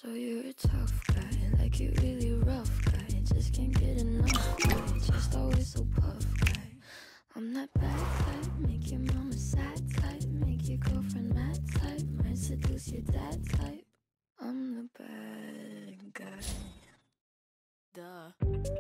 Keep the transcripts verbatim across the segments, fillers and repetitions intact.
So you're a tough guy, like you really rough guy. Just can't get enough guy, just always so puff guy. I'm that bad type, make your mama sad type, make your girlfriend mad type, might seduce your dad type. I'm the bad guy. Duh.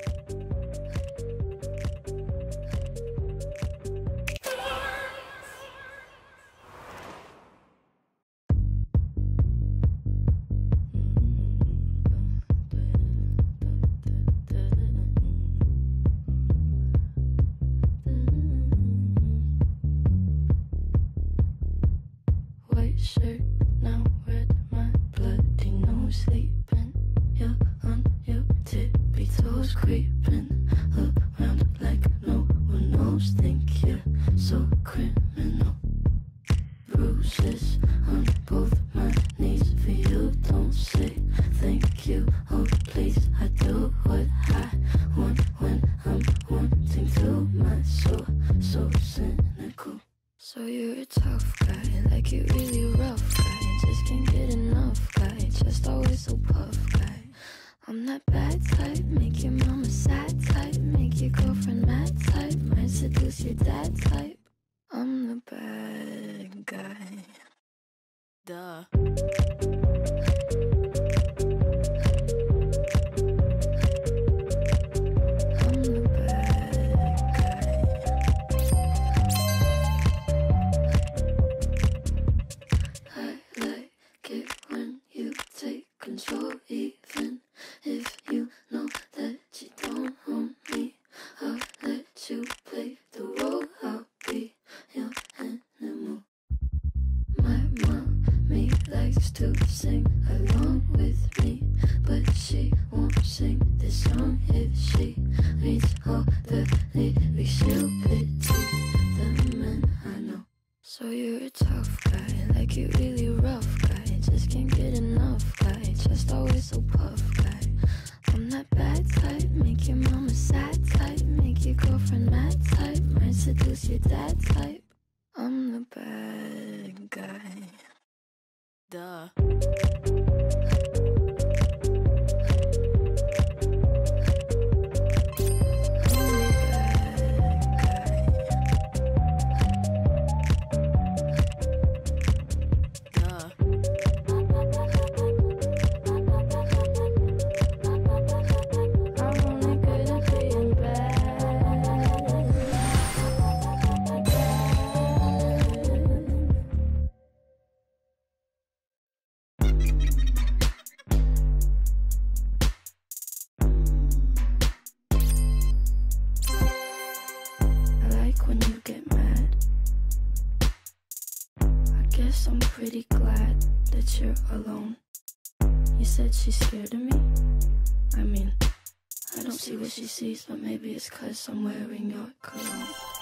White shirt, now red, my bloody nose sleeping. You're on your tippy toes, creeping around like no one knows. Think you're so criminal. Bruises on both my knees for you. Don't say thank you, oh please. I do what I want when I'm wanting to. My soul so cynical. So you're a tough guy, like you really rough guy. Just can't get enough guy, just always so puff guy. I'm that bad type, make your mama sad type, make your girlfriend mad type, might seduce your dad type. I'm the bad guy. Duh. Control, even if you know that you don't own me. I'll let you play the role, I'll be your animal. My mommy likes to sing along with me, but she won't sing this song if she reads all the lyrics. She'll pity the men I know. So you're a tough guy, like you really rough guy. Just can't get enough guy, just always so puff guy. I'm that bad type, make your mama sad type, make your girlfriend mad type, might seduce your dad type. I'm the bad guy. Duh. When you get mad, I guess I'm pretty glad that you're alone. You said she's scared of me. I mean, I don't see what she sees, but maybe it's 'cause I'm wearing your cologne.